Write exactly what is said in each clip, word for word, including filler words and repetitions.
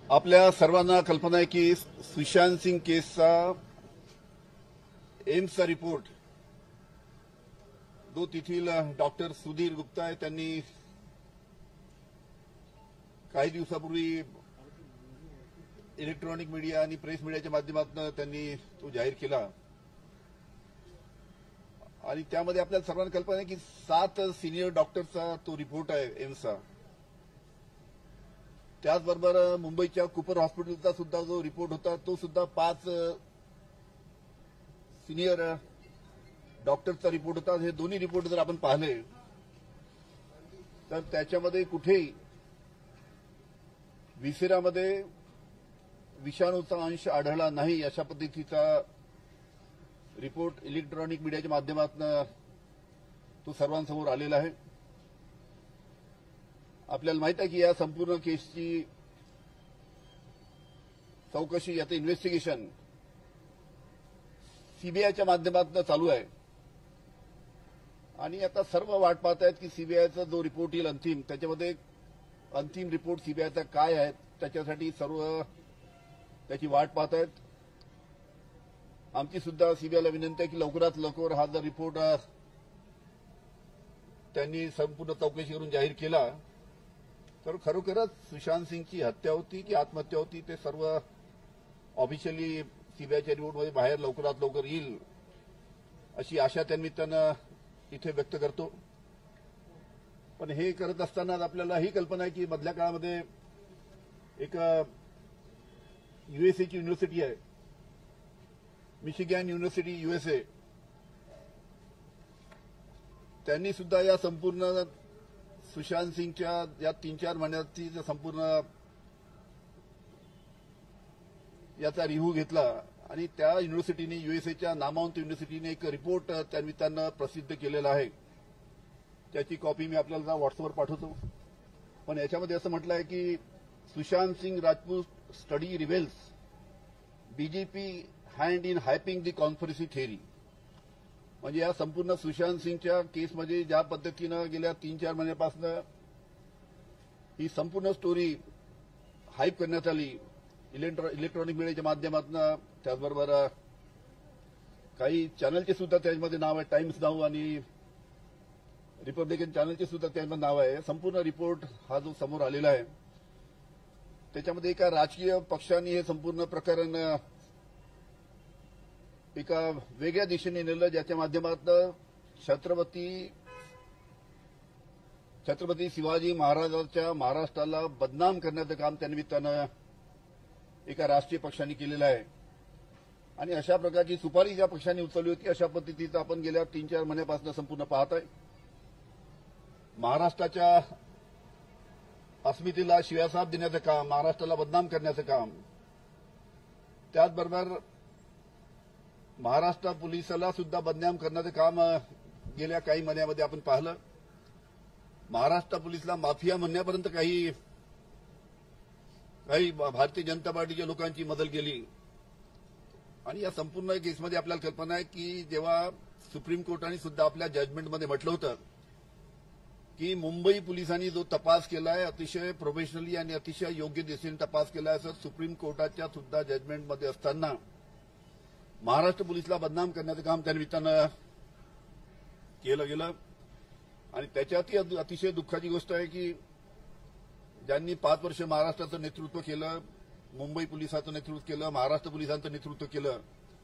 आपल्या सर्वांना कल्पना आहे की सुशांत सिंग केसचा एम्सचा रिपोर्ट जो तेथील डॉक्टर सुधीर गुप्ता आहे त्यांनी काही दिवसापूर्वी इलेक्ट्रॉनिक मीडिया आणि प्रेस मीडियाच्या माध्यमातून त्यांनी तो जाहीर केला आणि त्यामध्ये आपल्याला सर्वांना कल्पना आहे की सात सिनियर डॉक्टरचा तो रिपोर्ट आहे एम्सचा. त्याचबरोबर मुंबईच्या कूपर हॉस्पिटलचा सुद्धा जो रिपोर्ट होता तो सुद्धा पाच सिनियर डॉक्टरचा रिपोर्ट होता. हे दोन्ही रिपोर्ट जर आपण पाहिले तर त्याच्यामध्ये कुठेही विसेरामध्ये विषाणूचा अंश आढळला नाही अशा पद्धतीचा रिपोर्ट इलेक्ट्रॉनिक मीडियाच्या माध्यमातून तो सर्वांसमोर आलेला आहे. आपल्याला माहित आहे की या संपूर्ण केसची चौकशी याचं इन्व्हेस्टिगेशन सीबीआयच्या माध्यमातून चालू आहे आणि आता सर्व वाट पाहत आहेत की सीबीआयचा जो रिपोर्ट येईल अंतिम त्याच्यामध्ये अंतिम रिपोर्ट सीबीआयचा काय आहे त्याच्यासाठी सर्व त्याची वाट पाहत आहेत. आमची सुद्धा सीबीआयला विनंती आहे की लवकरात लवकर हा जर रिपोर्ट त्यांनी संपूर्ण चौकशी करून जाहीर केला तर खरोखरच सुशांत सिंगची हत्या होती की आत्महत्या होती ते सर्व ऑफिशियली सीबीआयच्या रिपोर्टमध्ये बाहेर लवकरात लवकर येईल अशी आशा त्यानिमित्तानं इथे व्यक्त करतो. पण हे करत असताना आपल्याला ही कल्पना आहे की मधल्या काळामध्ये एक युएसएची युनिव्हर्सिटी आहे मिशिगन युनिव्हर्सिटी युएसए त्यांनी सुद्धा या संपूर्ण सुशांत सिंगच्या या तीन चार महिन्याची संपूर्ण याचा रिव्ह्यू घेतला आणि त्या युनिव्हर्सिटीने युएसएच्या नामवंत युनिव्हर्सिटीने एक रिपोर्ट त्यानिमित्तानं प्रसिद्ध केलेला आहे. त्याची कॉपी मी आपल्याला व्हॉट्सअपवर पाठवतो. पण याच्यामध्ये असं म्हटलं आहे की Sushant Singh Rajput study reveals BJP hand in hyping the conspiracy theory. म्हणजे या संपूर्ण सुशांत सिंगच्या केसमध्ये ज्या पद्धतीनं गेल्या तीन चार महिन्यापासून ही संपूर्ण स्टोरी हाईप करण्यात आली इलेक्ट्रॉनिक मीडियाच्या माध्यमातून त्याचबरोबर काही चॅनलचे सुद्धा त्यामध्ये नाव आहे टाइम्स नाव आणि रिपब्लिकन चॅनलचे सुद्धा त्यामध्ये नाव आहे. संपूर्ण रिपोर्ट हा जो समोर आलेला आहे त्याच्यामध्ये एका राजकीय पक्षाने हे संपूर्ण प्रकरण एका वेगळ्या दिशेने नेलं ज्याच्या माध्यमातून छत्रपती छत्रपती शिवाजी महाराजांच्या महाराष्ट्राला बदनाम करण्याचं काम त्यानिमित्तानं एका राष्ट्रीय पक्षाने केलेलं आहे आणि अशा प्रकारची सुपारी ज्या पक्षाने उचलली होती अशा पद्धतीचं आपण गेल्या तीन चार महिन्यापासून संपूर्ण पाहत आहे. महाराष्ट्राच्या अस्मितेला शिव्यासाप देण्याचं काम महाराष्ट्राला बदनाम करण्याचं काम त्याचबरोबर महाराष्ट्र पोलिसाला सुद्धा बदनाम करण्याचं काम गेल्या काही महिन्यामध्ये आपण पाहिलं. महाराष्ट्र पोलिसला माफिया म्हणण्यापर्यंत काही काही भारतीय जनता पार्टीच्या लोकांची मदत केली आणि या संपूर्ण केसमध्ये आपल्याला कल्पना आहे की जेव्हा सुप्रीम कोर्टाने सुद्धा आपल्या जजमेंटमध्ये म्हटलं होतं की मुंबई पोलिसांनी जो तपास केला आहे अतिशय प्रोफेशनली आणि अतिशय योग्य दिशेने तपास केला आहे असं सुप्रीम कोर्टाच्या सुद्धा जजमेंटमध्ये असताना महाराष्ट्र पोलिसला बदनाम करण्याचं काम त्यानिमित्तानं केलं गेलं आणि त्याच्यातही अतिशय दुःखाची गोष्ट आहे की ज्यांनी पाच वर्ष महाराष्ट्राचं नेतृत्व केलं मुंबई पोलिसाचं नेतृत्व केलं महाराष्ट्र पोलिसांचं नेतृत्व केलं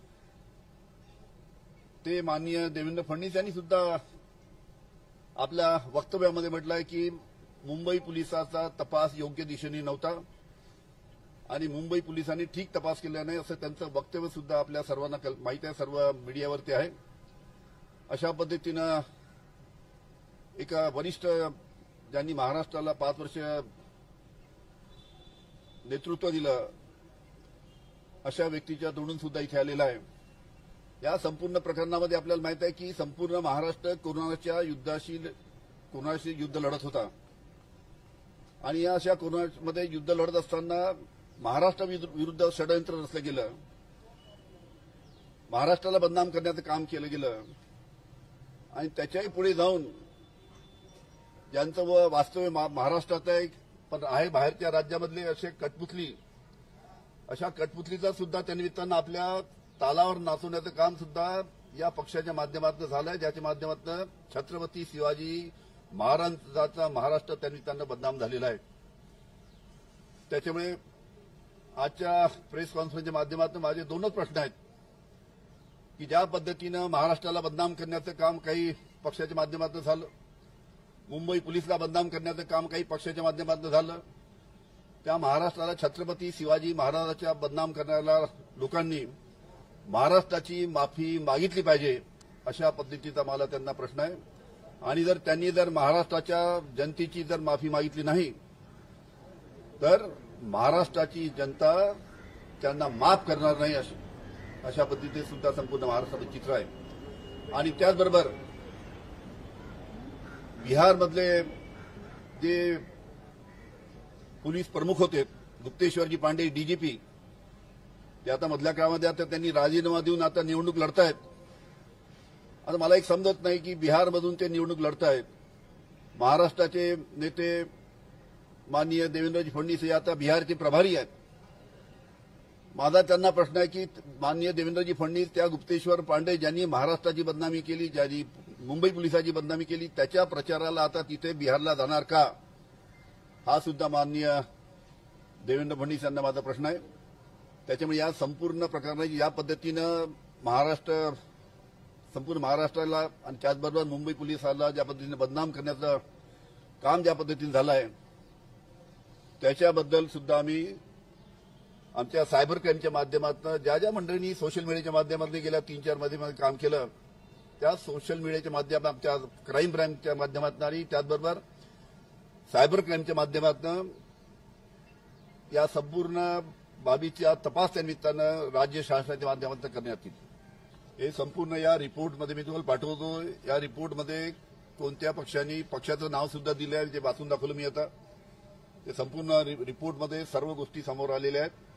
ते माननीय देवेंद्र फडणवीस यांनी सुद्धा आपल्या वक्तव्यामध्ये म्हटलं आहे की मुंबई पोलिसाचा तपास योग्य दिशेने नव्हता आणि मुंबई पोलिसांनी ठीक तपास केला नाही असं त्यांचं वक्तव्य सुद्धा आपल्या सर्वांना माहिती आहे सर्व मीडियावरती आहे. अशा पद्धतीनं एका वरिष्ठ ज्यांनी महाराष्ट्राला पाच वर्ष नेतृत्व दिलं अशा व्यक्तीच्या तोंडून सुद्धा इथे आलेला आहे. या संपूर्ण प्रकरणामध्ये आपल्याला माहित आहे की संपूर्ण महाराष्ट्र कोरोनाच्या युद्धाशी कोरोनाशी युद्ध लढत होता आणि या अशा कोरोनामध्ये युद्ध लढत असताना महाराष्ट्र विरुद्ध षडयंत्र रचलं गेलं महाराष्ट्राला बदनाम करण्याचं काम केलं गेलं आणि त्याच्याही पुढे जाऊन ज्यांचं व वास्तव्य महाराष्ट्रात आहे पण आहे बाहेरच्या राज्यामधले असे कटपुतली अशा कठपुतलीचा सुद्धा त्यानिमित्तानं आपल्या तालावर नाचवण्याचं काम सुद्धा या पक्षाच्या माध्यमातून झालंय, ज्याच्या माध्यमातून छत्रपती शिवाजी महाराजांचा महाराष्ट्र त्यानिमित्तानं बदनाम झालेला आहे. त्याच्यामुळे आजच्या प्रेस कॉन्फरन्सच्या माध्यमातून माझे दोनच प्रश्न आहेत की ज्या पद्धतीनं महाराष्ट्राला बदनाम करण्याचं काम काही पक्षाच्या माध्यमातून झालं, मुंबई पोलिसला बदनाम करण्याचं काम काही पक्षाच्या माध्यमातून झालं, त्या महाराष्ट्राला छत्रपती शिवाजी महाराजांच्या बदनाम करणाऱ्या लोकांनी महाराष्ट्राची माफी मागितली पाहिजे, अशा पद्धतीचा मला त्यांना प्रश्न आहे. आणि जर त्यांनी जर महाराष्ट्राच्या जनतेची जर माफी मागितली नाही तर महाराष्ट्राची जनता त्यांना माफ करणार नाही, अशा पद्धतीने सुद्धा संपूर्ण महाराष्ट्राचं चित्र आहे. आणि त्याचबरोबर बिहारमधले जे पोलीस प्रमुख होते गुप्तेश्वरजी पांडे डीजीपी, ते आता मधल्या काळामध्ये आता त्यांनी राजीनामा देऊन आता निवडणूक लढतायत. आता मला एक समजत नाही की बिहारमधून ते निवडणूक लढतायत. महाराष्ट्राचे नेते माननीय देवेंद्रजी फडणवीस हे आता बिहारचे प्रभारी आहेत. माझा त्यांना प्रश्न आहे की माननीय देवेंद्रजी फडणवीस त्या गुप्तेश्वर पांडे ज्यांनी महाराष्ट्राची बदनामी केली, ज्यांनी मुंबई पोलिसांची बदनामी केली, त्याच्या प्रचाराला आता तिथे बिहारला जाणार का, हा सुद्धा माननीय देवेंद्र फडणवीस यांना माझा प्रश्न आहे. त्याच्यामुळे या संपूर्ण प्रकरणाची या पद्धतीनं महाराष्ट्र संपूर्ण महाराष्ट्राला आणि त्याचबरोबर मुंबई पोलिसाला ज्या पद्धतीने बदनाम करण्याचं काम ज्या पद्धतीने झालं आहे, त्याच्याबद्दल सुद्धा आम्ही आमच्या सायबर क्राईमच्या माध्यमातून ज्या ज्या मंडळींनी सोशल मीडियाच्या माध्यमातून गेल्या तीन चार महिन्यामध्ये काम केलं, त्या सोशल मीडियाच्या माध्यमात आमच्या क्राईम ब्रँचच्या माध्यमातून आणि त्याचबरोबर सायबर क्राईमच्या माध्यमातून या संपूर्ण बाबीच्या तपास निमित्तानं राज्य शासनाच्या माध्यमातून करण्यात येईल. हे संपूर्ण या रिपोर्टमध्ये मी तुम्हाला पाठवतो. या रिपोर्टमध्ये कोणत्या पक्षांनी पक्षाचं नाव सुद्धा दिलं आहे, जे वाचून दाखवलं मी आता. ते संपूर्ण रिपोर्टमध्ये सर्व गोष्टी समोर आलेल्या आहेत.